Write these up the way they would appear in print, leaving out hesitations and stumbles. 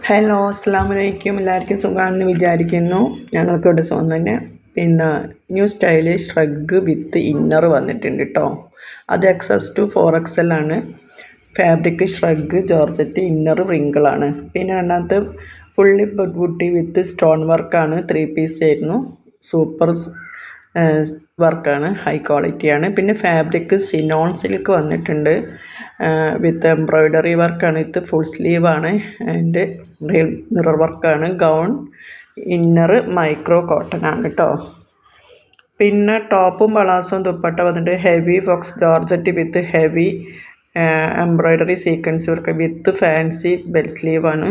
Hello, അസ്സലാമലൈക്കും. എല്ലാവർക്കും സുഖമാണെന്ന് വിചാരിക്കുന്നു. ഞങ്ങൾക്കിവിടെ സുഖം തന്നെ. പിന്നെ new stylish shrug with inner വന്നിട്ടുണ്ട് കേട്ടോ. അത് XS2 4XL ആണ്. ഫാബ്രിക് ഷ്രഗ് ജോർജറ്റ്, ഇന്നർ റിങ്കിളാണ്. പിന്നെ അതിനകത്ത് ഫുള്ളി ബുട്ടി വിത്ത് സ്റ്റോൺ വർക്കാണ്. 3 പീസ് ആയിരുന്നു. സൂപ്പർ വർക്കാണ്, ഹൈ ക്വാളിറ്റിയാണ്. പിന്നെ ഫാബ്രിക് സിനോൺ സിൽക്ക് വന്നിട്ടുണ്ട് വിത്ത് എംബ്രോയ്ഡറി വർക്കാണ്. ഇത് ഫുൾ സ്ലീവാണ്. ആൻഡ് മിറർ വർക്കാണ്. ഗൗൺ ഇന്നർ മൈക്രോ കോട്ടൺ ആണ് കേട്ടോ. പിന്നെ ടോപ്പും പളാസും ദുപ്പട്ട വന്നിട്ട് heavy faux georgette with heavy embroidery sequence work with fancy bell സ്ലീവാണ്.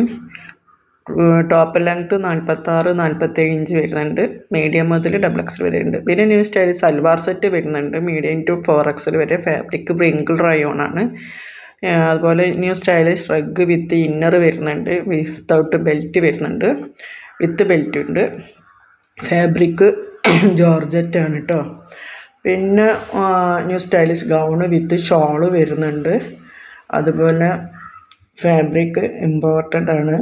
ടോപ്പ് ലെങ്ത് 46-47 ഇഞ്ച് വരുന്നുണ്ട്. മീഡിയം മുതൽ XXL വരെ ഉണ്ട്. പിന്നെ ന്യൂ സ്റ്റൈൽ സൽവാർ സെറ്റ് വരുന്നുണ്ട് മീഡിയം ടു 4XL വരെ. ഫാബ്രിക് റിങ്കിൾ റയോൺ ആണ്. അതുപോലെ new stylish shrug with inner വരുന്നുണ്ട്. വിത്തൗട്ട് ബെൽറ്റ് വരുന്നുണ്ട്. വിത്ത് ബെൽറ്റ് ഉണ്ട്. ഫാബ്രിക് ജോർജറ്റ് ആണ് കേട്ടോ. പിന്നെ new stylish gown with shawl വരുന്നുണ്ട്. അതുപോലെ ഫാബ്രിക് ഇമ്പോർട്ടഡ് ആണ്.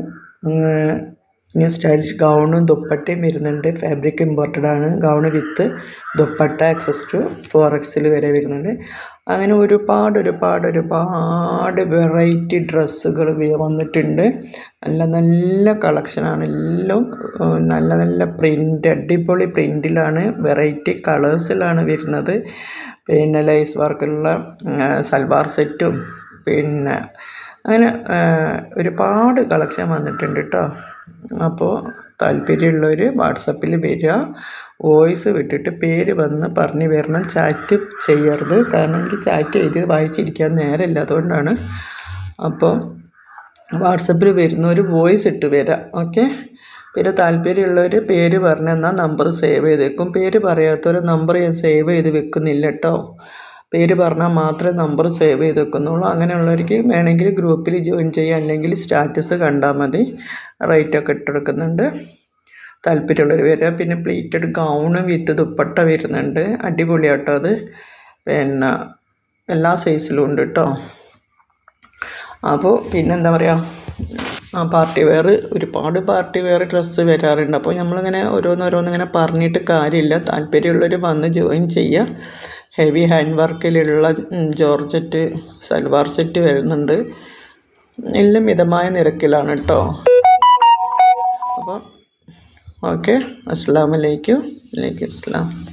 ന്യൂ സ്റ്റൈലിഷ് ഗൗണും ദുപ്പട്ടയും വരുന്നുണ്ട്. ഫാബ്രിക് ഇമ്പോർട്ടഡ് ആണ്. Gown with dupatta XS2 4XL വരെ വരുന്നുണ്ട്. അങ്ങനെ ഒരുപാട് വെറൈറ്റി ഡ്രസ്സുകൾ വന്നിട്ടുണ്ട്. നല്ല കളക്ഷനാണ്. എല്ലാം നല്ല പ്രിൻ്റ്, അടിപൊളി പ്രിൻറ്റിലാണ്, വെറൈറ്റി കളേഴ്സിലാണ് വരുന്നത്. പിന്നെ ലേസ് വർക്കുള്ള സൽവാർ സെറ്റും പിന്നെ അങ്ങനെ ഒരുപാട് കളക്ഷൻ വന്നിട്ടുണ്ട് കേട്ടോ. അപ്പോൾ താല്പര്യമുള്ളവർ വാട്സപ്പിൽ വരിക, വോയിസ് വിട്ടിട്ട് പേര് വന്ന് പറഞ്ഞു വരണം. ചാറ്റ് ചെയ്യരുത്, കാരണം എനിക്ക് ചാറ്റ് ചെയ്ത് വായിച്ചിരിക്കാൻ നേരമില്ല, അതുകൊണ്ടാണ്. അപ്പോൾ വാട്സപ്പിൽ വരുന്നവർ വോയിസ് ഇട്ട് വരാം, ഓക്കെ. പിന്നെ താല്പര്യമുള്ളവർ പേര് പറഞ്ഞെന്നാൽ നമ്പർ സേവ് ചെയ്ത് വെക്കും. പേര് പറയാത്തവർ നമ്പർ ഞാൻ സേവ് ചെയ്ത് വെക്കുന്നില്ല കേട്ടോ. പേര് പറഞ്ഞാൽ മാത്രമേ നമ്പർ സേവ് ചെയ്ത് വെക്കുന്നുള്ളൂ. അങ്ങനെയുള്ളവർക്ക് വേണമെങ്കിൽ ഗ്രൂപ്പിൽ ജോയിൻ ചെയ്യാം, അല്ലെങ്കിൽ സ്റ്റാറ്റസ് കണ്ടാൽ മതി. റേറ്റൊക്കെ ഇട്ടെടുക്കുന്നുണ്ട്. താല്പര്യമുള്ളവർ വരിക. പിന്നെ പ്ലീറ്റഡ് ഗൗണ് വിത്ത് ദുപ്പട്ട വരുന്നുണ്ട്. അടിപൊളിയാട്ടോ അത്. പിന്നെ എല്ലാ സൈസിലും ഉണ്ട് കേട്ടോ. അപ്പോൾ പിന്നെന്താ പറയുക, പാർട്ടി വെയർ, ഒരുപാട് പാർട്ടി വെയർ ഡ്രസ്സ് വരാറുണ്ട്. അപ്പോൾ നമ്മളിങ്ങനെ ഓരോന്നിങ്ങനെ പറഞ്ഞിട്ട് കാര്യമില്ല. താല്പര്യമുള്ളവർ വന്ന് ജോയിൻ ചെയ്യുക. ഹെവി ഹാൻഡ് വർക്കിലുള്ള ജോർജറ്റ് സൽവാർ സെറ്റ് വരുന്നുണ്ട്. എല്ലാം മിതമായ നിരക്കിലാണ് കേട്ടോ. അപ്പോൾ ഓക്കെ, അസ്സലാമു അലൈക്കും. വലൈക്കും അസ്സലാം.